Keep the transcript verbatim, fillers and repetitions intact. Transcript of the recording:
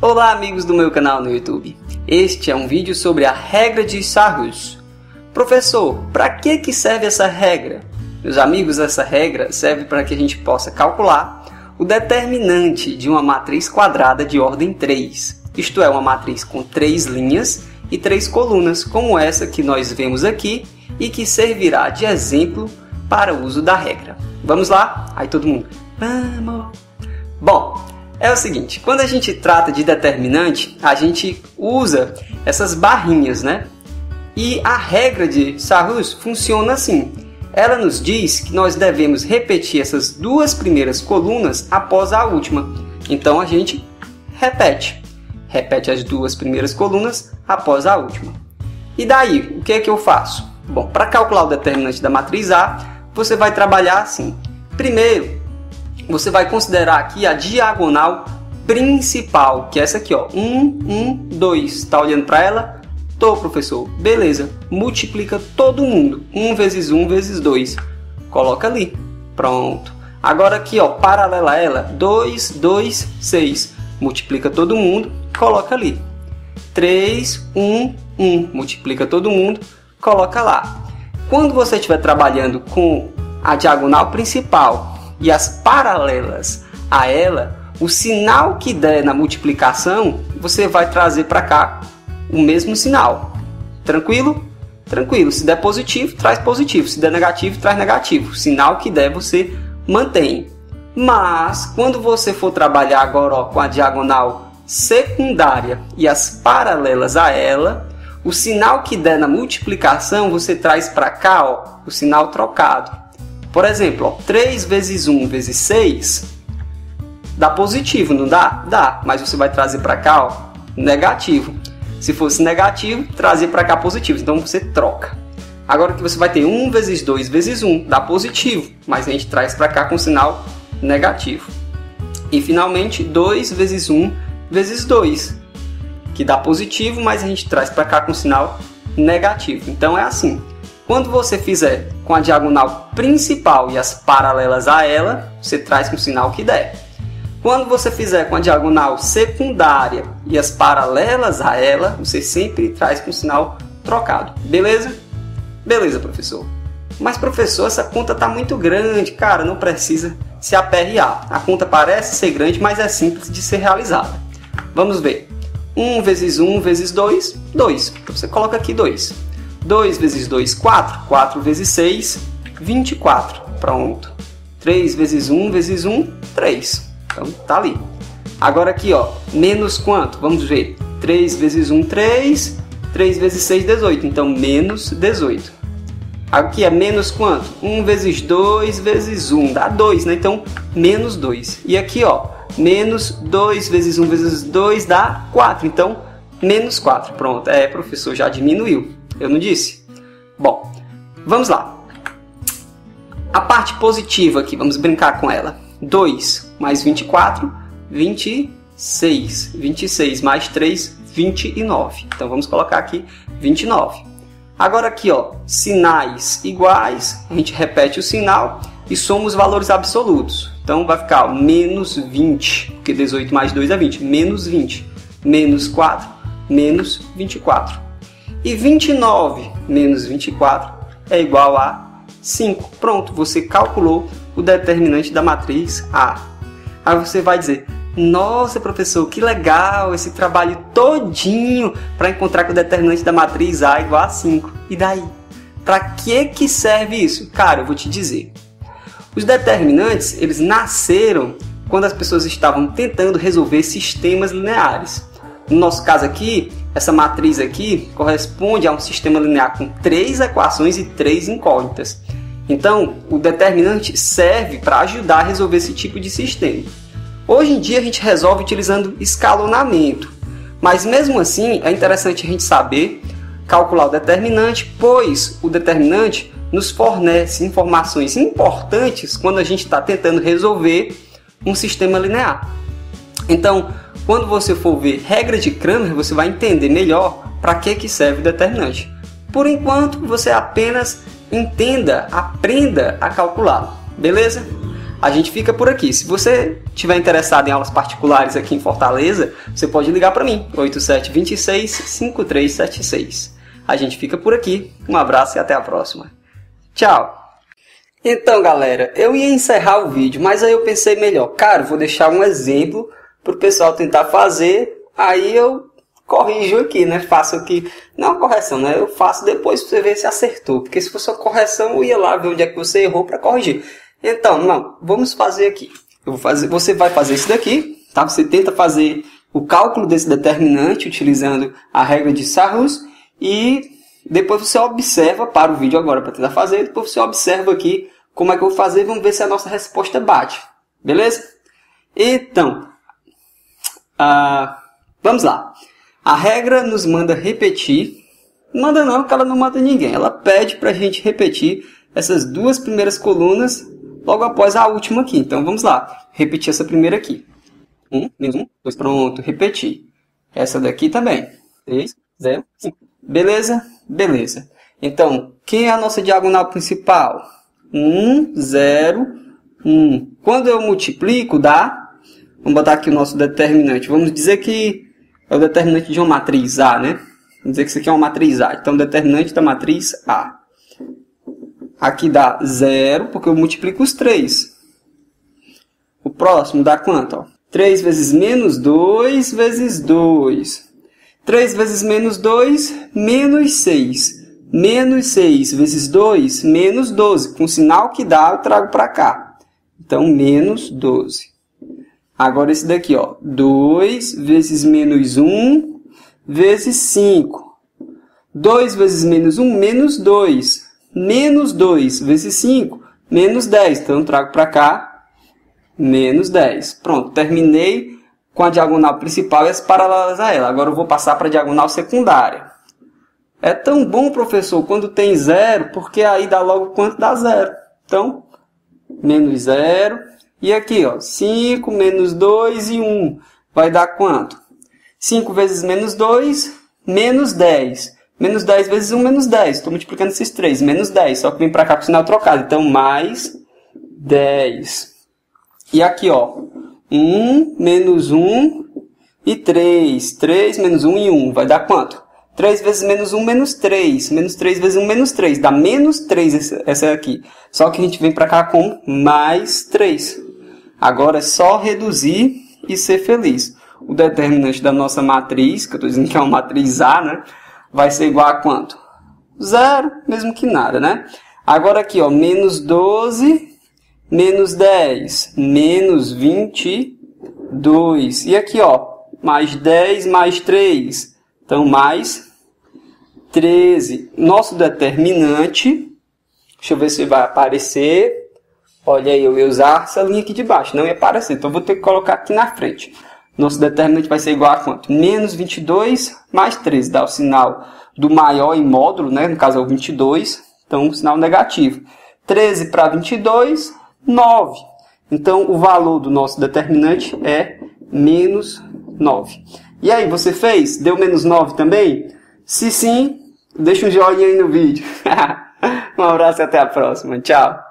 Olá amigos do meu canal no YouTube. Este é um vídeo sobre a regra de Sarrus. Professor, para que que serve essa regra? Meus amigos, essa regra serve para que a gente possa calcular o determinante de uma matriz quadrada de ordem três. Isto é, uma matriz com três linhas e três colunas, como essa que nós vemos aqui e que servirá de exemplo para o uso da regra. Vamos lá? Aí todo mundo, vamos! Bom, é o seguinte, quando a gente trata de determinante, a gente usa essas barrinhas, né? E a regra de Sarrus funciona assim. Ela nos diz que nós devemos repetir essas duas primeiras colunas após a última. Então a gente repete. Repete as duas primeiras colunas após a última. E daí, o que é que eu faço? Bom, para calcular o determinante da matriz A, você vai trabalhar assim. Primeiro, você vai considerar aqui a diagonal principal, que é essa aqui, ó, um, um, dois. Está olhando para ela? Tô, professor. Beleza. Multiplica todo mundo. um vezes um vezes dois. Coloca ali. Pronto. Agora aqui, ó, paralela a ela, dois, dois, seis. Multiplica todo mundo. Coloca ali. três, um, um. Multiplica todo mundo. Coloca lá. Quando você estiver trabalhando com a diagonal principal e as paralelas a ela, o sinal que der na multiplicação, você vai trazer para cá o mesmo sinal. Tranquilo? Tranquilo. Se der positivo, traz positivo. Se der negativo, traz negativo. O sinal que der, você mantém. Mas, quando você for trabalhar agora, ó, com a diagonal secundária e as paralelas a ela, o sinal que der na multiplicação, você traz para cá, ó, o sinal trocado. Por exemplo, ó, três vezes um vezes seis dá positivo, não dá? Dá, mas você vai trazer para cá, ó, negativo. Se fosse negativo, trazer para cá positivo, então você troca. Agora que você vai ter um vezes dois vezes um, dá positivo, mas a gente traz para cá com sinal negativo. E finalmente, dois vezes um vezes dois, que dá positivo, mas a gente traz para cá com sinal negativo. Então é assim. Quando você fizer com a diagonal principal e as paralelas a ela, você traz com o sinal que der. Quando você fizer com a diagonal secundária e as paralelas a ela, você sempre traz com o sinal trocado. Beleza? Beleza, professor. Mas, professor, essa conta está muito grande. Cara, não precisa se aperrear. A conta parece ser grande, mas é simples de ser realizada. Vamos ver. um vezes um vezes dois, dois. Então, você coloca aqui dois. dois vezes dois, quatro. quatro vezes seis, vinte e quatro. Pronto. três vezes um vezes um, três. Então, tá ali. Agora aqui, ó, menos quanto? Vamos ver. três vezes um, três. três vezes seis, dezoito. Então, menos dezoito. Aqui é menos quanto? um vezes dois vezes um. Dá dois, né? Então, menos dois. E aqui, ó, menos dois vezes um vezes dois dá quatro. Então, menos quatro. Pronto. É, professor, já diminuiu. Eu não disse? Bom, vamos lá. A parte positiva aqui, vamos brincar com ela. dois mais vinte e quatro, vinte e seis. vinte e seis mais três, vinte e nove. Então vamos colocar aqui vinte e nove. Agora aqui, ó, sinais iguais, a gente repete o sinal e soma os valores absolutos. Então vai ficar ó, menos vinte, porque dezoito mais dois é vinte. Menos vinte. Menos quatro, menos vinte e quatro. E vinte e nove menos vinte e quatro é igual a cinco. Pronto, você calculou o determinante da matriz A. Aí você vai dizer, nossa, professor, que legal esse trabalho todinho para encontrar que o determinante da matriz A é igual a cinco. E daí? Para que que serve isso? Cara, eu vou te dizer. Os determinantes, eles nasceram quando as pessoas estavam tentando resolver sistemas lineares. No nosso caso aqui, essa matriz aqui corresponde a um sistema linear com três equações e três incógnitas. Então, o determinante serve para ajudar a resolver esse tipo de sistema. Hoje em dia a gente resolve utilizando escalonamento, mas mesmo assim é interessante a gente saber calcular o determinante, pois o determinante nos fornece informações importantes quando a gente está tentando resolver um sistema linear. Então, quando você for ver regra de Cramer, você vai entender melhor para que que serve o determinante. Por enquanto, você apenas entenda, aprenda a calculá-lo, beleza? a gente fica por aqui. Se você estiver interessado em aulas particulares aqui em Fortaleza, você pode ligar para mim, oito sete dois seis, cinco três sete seis. A gente fica por aqui. Um abraço e até a próxima. Tchau! Então, galera, eu ia encerrar o vídeo, mas aí eu pensei melhor. Cara, vou deixar um exemplo para o pessoal tentar fazer. Aí eu corrijo aqui, né? Faço aqui, não a correção, né? Eu faço depois para você ver se acertou. Porque se fosse uma correção, eu ia lá ver onde é que você errou para corrigir. Então, não, vamos fazer aqui. Eu vou fazer, você vai fazer isso daqui, tá? Você tenta fazer o cálculo desse determinante utilizando a regra de Sarrus e depois você observa, para o vídeo agora para tentar fazer, depois você observa aqui como é que eu vou fazer e vamos ver se a nossa resposta bate. Beleza? Então, ah, vamos lá. A regra nos manda repetir. Manda não, porque ela não manda ninguém. Ela pede para a gente repetir essas duas primeiras colunas logo após a última aqui. Então, vamos lá. Repetir essa primeira aqui. um, menos um, dois, pronto. Repetir. Essa daqui também. três, zero, cinco. Beleza? Beleza. Então, quem é a nossa diagonal principal? um, zero, um. Quando eu multiplico, dá... Vamos botar aqui o nosso determinante. Vamos dizer que é o determinante de uma matriz A, né? Vamos dizer que isso aqui é uma matriz A. Então, o determinante da matriz A. Aqui dá zero, porque eu multiplico os três. O próximo dá quanto? Ó? três vezes menos dois vezes dois. três vezes menos dois, menos seis. Menos seis vezes dois, menos doze. Com o sinal que dá, eu trago para cá. Então, menos doze. Agora, esse daqui, ó. dois vezes menos um vezes cinco. dois vezes menos um, menos dois. Menos dois vezes cinco, menos dez. Então, eu trago para cá, menos dez. Pronto, terminei com a diagonal principal e as paralelas a ela. Agora, eu vou passar para a diagonal secundária. É tão bom, professor, quando tem zero, porque aí dá logo quanto dá zero. Então, menos zero. E aqui, ó, cinco menos dois e um. Vai dar quanto? cinco vezes menos dois, menos dez. Menos dez vezes um, menos dez. Estou multiplicando esses três. Menos dez. Só que vem para cá com o sinal trocado. Então, mais dez. E aqui, ó. um menos um e três. três menos um e um. Vai dar quanto? três vezes menos um, menos três. Menos três vezes um, menos três. Dá menos três essa aqui. Só que a gente vem para cá com mais três. Agora é só reduzir e ser feliz. O determinante da nossa matriz, que eu estou dizendo que é uma matriz A, né? Vai ser igual a quanto? Zero, mesmo que nada, né? Agora aqui, ó, menos doze, menos dez, menos vinte e dois. E aqui, ó, mais dez, mais três. Então, mais treze. Nosso determinante, deixa eu ver se vai aparecer. Olha aí, eu ia usar essa linha aqui de baixo, não ia aparecer. Então, eu vou ter que colocar aqui na frente. Nosso determinante vai ser igual a quanto? Menos vinte e dois mais treze. Dá o sinal do maior em módulo, né? No caso é o vinte e dois. Então, o sinal negativo. treze para vinte e dois, nove. Então, o valor do nosso determinante é menos nove. E aí, você fez? Deu menos nove também? Se sim, deixa um joinha aí no vídeo. Um abraço e até a próxima. Tchau.